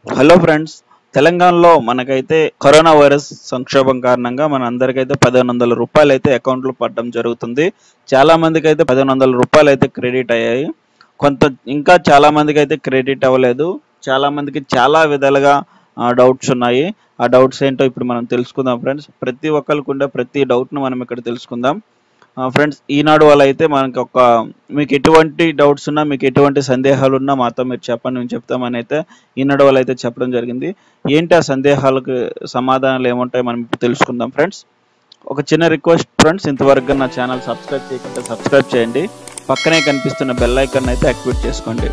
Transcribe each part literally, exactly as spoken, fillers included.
Hello friends, తెలంగాణలో మనకైతే corona virus సంక్షోభం కారణంగా మన అందరికైతే పదిహేను వందల రూపాయలు అయితే అకౌంట్లో పడడం జరుగుతుంది. చాలా మందికి అయితే పదిహేను వందల రూపాయలు అయితే క్రెడిట్ అయ్యాయి. కొంత ఇంకా చాలా మందికి అయితే క్రెడిట్ అవ్వలేదు. చాలా మందికి చాలా విధాలుగా డౌట్స్ ఉన్నాయి. ఆ డౌట్స్ ఏంటో ఇప్పుడు మనం తెలుసుకుందాం ఫ్రెండ్స్. ప్రతి ఒక్కరికి ఉండే ప్రతి డౌట్ను మనం ఇక్కడ తెలుసుకుందాం. ఫ్రెండ్స్, ఈనాడు వల్ల అయితే మనకి ఒక మీకు ఎటువంటి డౌట్స్ ఉన్నా, మీకు ఎటువంటి సందేహాలు ఉన్నా మాతో మీరు చెప్పండి, మేము చెప్తామని అయితే ఈనాడు వల్ల అయితే చెప్పడం జరిగింది. ఏంటి ఆ సందేహాలకు సమాధానాలు ఏముంటాయి మనం ఇప్పుడు తెలుసుకుందాం ఫ్రెండ్స్. ఒక చిన్న రిక్వెస్ట్ ఫ్రెండ్స్, ఇంతవరకు నా ఛానల్ సబ్స్క్రైబ్ చేయకుంటే సబ్స్క్రైబ్ చేయండి. పక్కనే కనిపిస్తున్న బెల్ ఐకాన్ అయితే యాక్టివేట్ చేసుకోండి.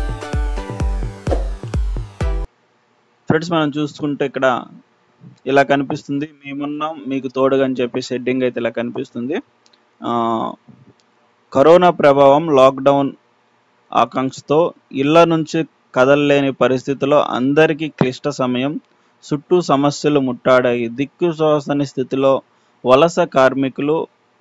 ఫ్రెండ్స్, మనం చూసుకుంటే ఇక్కడ ఇలా కనిపిస్తుంది, మేమున్నాం మీకు తోడుగా అని చెప్పి సెట్టింగ్ అయితే ఇలా కనిపిస్తుంది. కరోనా ప్రభావం, లాక్డౌన్ ఆకాంక్షతో ఇళ్ల నుంచి కదలలేని పరిస్థితిలో అందరికీ క్లిష్ట సమయం, చుట్టూ సమస్యలు ముట్టాడాయి. దిక్కుతోచని స్థితిలో వలస కార్మికులు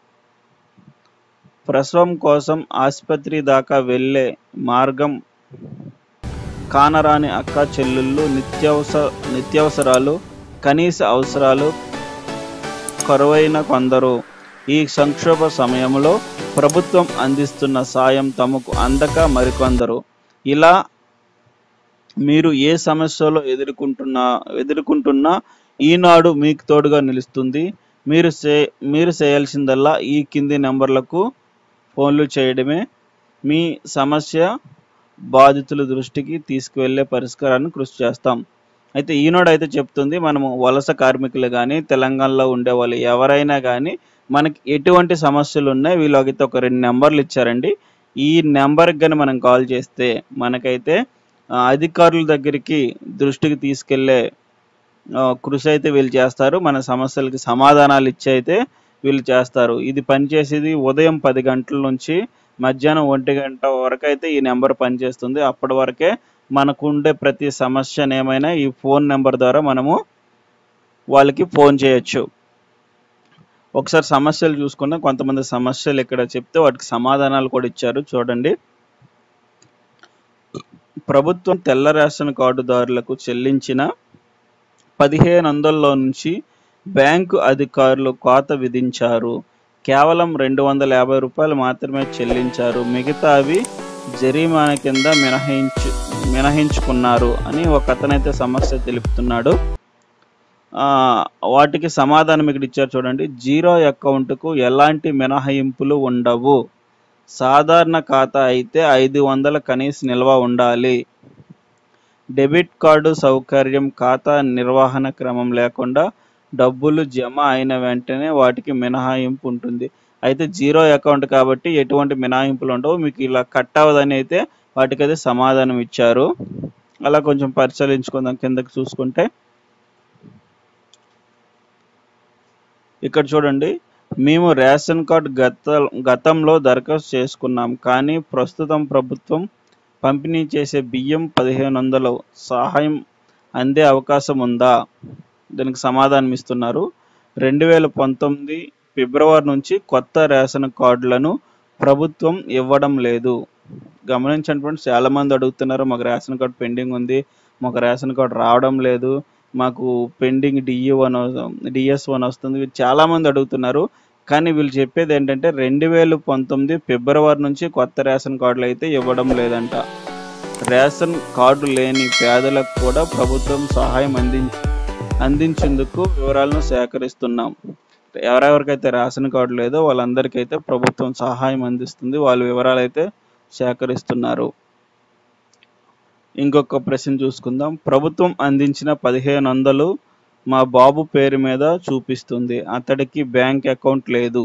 ప్రసవం కోసం ఆసుపత్రి దాకా వెళ్లే మార్గం కానరాని అక్క చెల్లెళ్ళు, నిత్యావసర నిత్యావసరాలు కనీస అవసరాలు కరువైన కొందరు. ఈ సంక్షోభ సమయంలో ప్రభుత్వం అందిస్తున్న సాయం తమకు అందక మరికొందరు. ఇలా మీరు ఏ సమస్యలో ఎదుర్కొంటున్నా ఎదుర్కొంటున్నా ఈనాడు మీకు తోడుగా నిలుస్తుంది. మీరు చే మీరు చేయాల్సిందల్లా ఈ కింది నెంబర్లకు ఫోన్లు చేయడమే. మీ సమస్య బాధితుల దృష్టికి తీసుకువెళ్ళే పరిష్కారాన్ని కృషి చేస్తాం. అయితే ఈనాడు అయితే చెప్తుంది, మనము వలస కార్మికులు కానీ, తెలంగాణలో ఉండే వాళ్ళు ఎవరైనా కానీ మనకి ఎటువంటి సమస్యలు ఉన్నాయి, వీళ్ళకైతే ఒక రెండు నెంబర్లు ఇచ్చారండి. ఈ నెంబర్కి కానీ మనం కాల్ చేస్తే మనకైతే అధికారుల దగ్గరికి దృష్టికి తీసుకెళ్లే కృషి అయితే వీళ్ళు చేస్తారు. మన సమస్యలకి సమాధానాలు ఇచ్చి అయితే వీళ్ళు చేస్తారు. ఇది పనిచేసేది ఉదయం పది గంటల నుంచి మధ్యాహ్నం ఒంటి గంట వరకు అయితే ఈ నెంబర్ పనిచేస్తుంది. అప్పటి వరకే మనకు ఉండే ప్రతి సమస్యను ఏమైనా ఈ ఫోన్ నెంబర్ ద్వారా మనము వాళ్ళకి ఫోన్ చేయొచ్చు. ఒకసారి సమస్యలు చూసుకున్నా, కొంతమంది సమస్యలు ఇక్కడ చెప్తే వాటికి సమాధానాలు కూడా ఇచ్చారు చూడండి. ప్రభుత్వం తెల్ల రేషన్ కార్డుదారులకు చెల్లించిన పదిహేను వందల్లో నుంచి బ్యాంకు అధికారులు కోత విధించారు. కేవలం రెండు వందల యాభై రూపాయలు మాత్రమే చెల్లించారు. మిగతావి జరిమానా కింద మినహాయించు మినహాయించుకున్నారు అని ఒక అతనైతే సమస్య తెలుపుతున్నాడు. వాటికి సమాధానం ఇక్కడ ఇచ్చారు చూడండి. జీరో అకౌంట్కు ఎలాంటి మినహాయింపులు ఉండవు. సాధారణ ఖాతా అయితే ఐదు వందల కనీస నిల్వ ఉండాలి. డెబిట్ కార్డు సౌకర్యం, ఖాతా నిర్వహణ క్రమం లేకుండా డబ్బులు జమ అయిన వెంటనే వాటికి మినహాయింపు ఉంటుంది. అయితే జీరో అకౌంట్ కాబట్టి ఎటువంటి మినహాయింపులు ఉండవు, మీకు ఇలా కట్ అవ్వదని అయితే వాటికైతే సమాధానం ఇచ్చారు. అలా కొంచెం పరిశీలించుకుందాం. కిందకి చూసుకుంటే ఇక్కడ చూడండి, మేము రేషన్ కార్డు గత గతంలో దరఖాస్తు చేసుకున్నాం, కానీ ప్రస్తుతం ప్రభుత్వం పంపిణీ చేసే బియ్యం పదిహేను వందలు సహాయం అందే అవకాశం ఉందా? దీనికి సమాధానం ఇస్తున్నారు. రెండు వేల పంతొమ్మిది ఫిబ్రవరి నుంచి కొత్త రేషన్ కార్డులను ప్రభుత్వం ఇవ్వడం లేదు. గమనించండి ఫ్రెండ్స్, చాలామంది అడుగుతున్నారు, మాకు రేషన్ కార్డు పెండింగ్ ఉంది, మాకు రేషన్ కార్డు రావడం లేదు, మాకు pending DE one DS one వస్తుంది, చాలామంది అడుగుతున్నారు. కానీ వీళ్ళు చెప్పేది ఏంటంటే రెండు వేల పంతొమ్మిది ఫిబ్రవరి నుంచి కొత్త రేషన్ కార్డులు అయితే ఇవ్వడం లేదంట. రేషన్ కార్డు లేని పేదలకు కూడా ప్రభుత్వం సహాయం అంది అందించేందుకు వివరాలను సేకరిస్తున్నాం. ఎవరెవరికైతే రేషన్ కార్డు లేదో వాళ్ళందరికైతే ప్రభుత్వం సహాయం అందిస్తుంది. వాళ్ళ వివరాలు అయితే సేకరిస్తున్నారు. ఇంకొక ప్రశ్న చూసుకుందాం. ప్రభుత్వం అందించిన పదిహేను వందలు మా బాబు పేరు మీద చూపిస్తుంది, అతడికి బ్యాంక్ అకౌంట్ లేదు.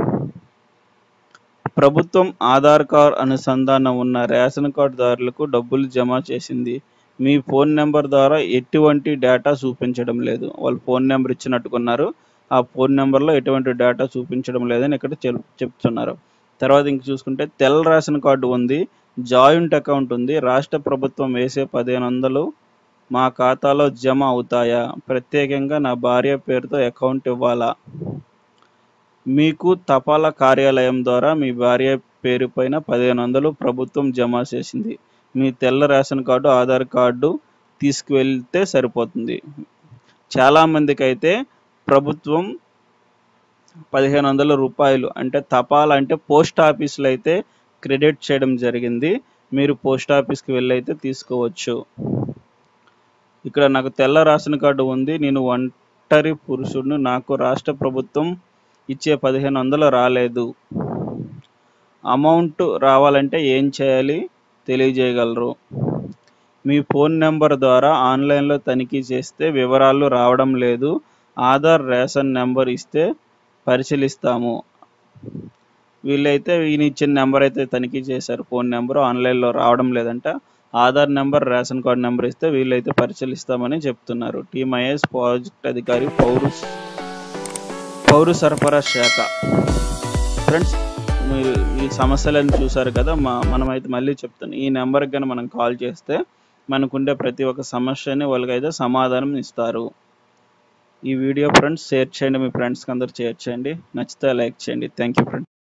ప్రభుత్వం ఆధార్ కార్డు అనుసంధానం ఉన్న రేషన్ కార్డుదారులకు డబ్బులు జమ చేసింది. మీ ఫోన్ నెంబర్ ద్వారా ఎటువంటి డేటా చూపించడం లేదు. వాళ్ళు ఫోన్ నెంబర్ ఇచ్చినట్టుకున్నారు, ఆ ఫోన్ నెంబర్లో ఎటువంటి డేటా చూపించడం లేదని ఇక్కడ చెప్తున్నారు. తర్వాత ఇంక చూసుకుంటే తెల్ల రేషన్ కార్డు ఉంది, జాయింట్ అకౌంట్ ఉంది, రాష్ట్ర ప్రభుత్వం వేసే పదిహేను వందలు మా ఖాతాలో జమ అవుతాయా? ప్రత్యేకంగా నా భార్య పేరుతో అకౌంట్ ఇవ్వాలా? మీకు తపాలా కార్యాలయం ద్వారా మీ భార్య పేరు పైన పదిహేను వందలు ప్రభుత్వం జమ చేసింది. మీ తెల్ల రేషన్ కార్డు, ఆధార్ కార్డు తీసుకువెళ్తే సరిపోతుంది. చాలామందికి అయితే ప్రభుత్వం పదిహేను వందల రూపాయలు అంటే తపాలా అంటే పోస్ట్ ఆఫీసులో అయితే క్రెడిట్ చేయడం జరిగింది. మీరు పోస్ట్ ఆఫీస్కి వెళ్ళి అయితే తీసుకోవచ్చు. ఇక్కడ నాకు తెల్ల రేషన్ కార్డు ఉంది, నేను ఒంటరి పురుషుడిని, నాకు రాష్ట్ర ప్రభుత్వం ఇచ్చే పదిహేను వందలు రాలేదు. అమౌంట్ రావాలంటే ఏం చేయాలి తెలియజేయగలరు? మీ ఫోన్ నెంబర్ ద్వారా ఆన్లైన్లో తనిఖీ చేస్తే వివరాలు రావడం లేదు. ఆధార్, రేషన్ నెంబర్ ఇస్తే పరిశీలిస్తాము. వీళ్ళైతే ఈయన ఇచ్చిన నెంబర్ అయితే తనిఖీ చేశారు, ఫోన్ నెంబరు ఆన్లైన్లో రావడం లేదంట. Aadhaar number, ration card number ఇస్తే వీళ్ళైతే పరిశీలిస్తామని చెప్తున్నారు. టీమ్ ఐఏఎస్ ప్రాజెక్ట్ అధికారి, పౌరు పౌర సరఫరా శాఖ. ఫ్రెండ్స్, మీరు ఈ సమస్యలను చూసారు కదా. మా మనమైతే మళ్ళీ చెప్తాను, ఈ నెంబర్కి కానీ మనం కాల్ చేస్తే మనకుండే ప్రతి ఒక్క సమస్యని వాళ్ళకైతే సమాధానం ఇస్తారు. ఈ వీడియో ఫ్రెండ్స్ షేర్ చేయండి, మీ ఫ్రెండ్స్కి అందరూ షేర్ చేయండి. నచ్చితే లైక్ చేయండి. Thank you friends.